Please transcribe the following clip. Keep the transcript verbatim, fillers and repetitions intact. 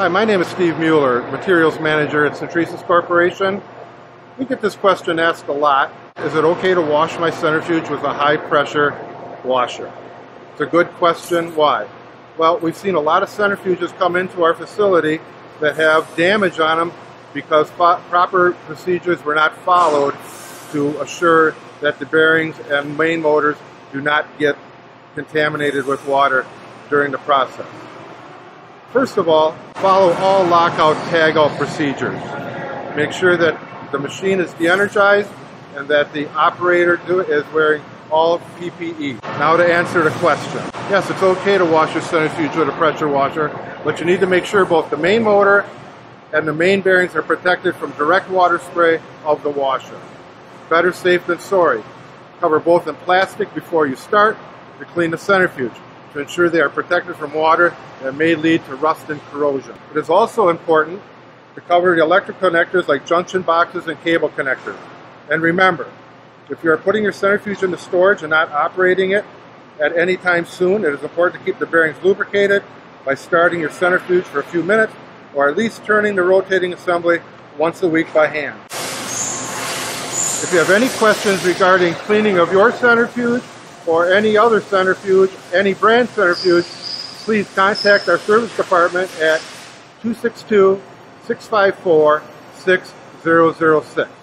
Hi, my name is Steve Mueller, Materials Manager at Centrisys Corporation. We get this question asked a lot. Is it okay to wash my centrifuge with a high pressure washer? It's a good question. Why? Well, we've seen a lot of centrifuges come into our facility that have damage on them because proper procedures were not followed to assure that the bearings and main motors do not get contaminated with water during the process. First of all, follow all lockout-tagout procedures. Make sure that the machine is de-energized and that the operator is wearing all P P E. Now to answer the question. Yes, it's okay to wash your centrifuge with a pressure washer, but you need to make sure both the main motor and the main bearings are protected from direct water spray of the washer. Better safe than sorry. Cover both in plastic before you start to clean the centrifuge to ensure they are protected from water that may lead to rust and corrosion. It is also important to cover the electrical connectors like junction boxes and cable connectors. And remember, if you are putting your centrifuge into storage and not operating it at any time soon, it is important to keep the bearings lubricated by starting your centrifuge for a few minutes or at least turning the rotating assembly once a week by hand. If you have any questions regarding cleaning of your centrifuge or any other centrifuge, any brand centrifuge, please contact our service department at two six two, six five four, six zero zero six.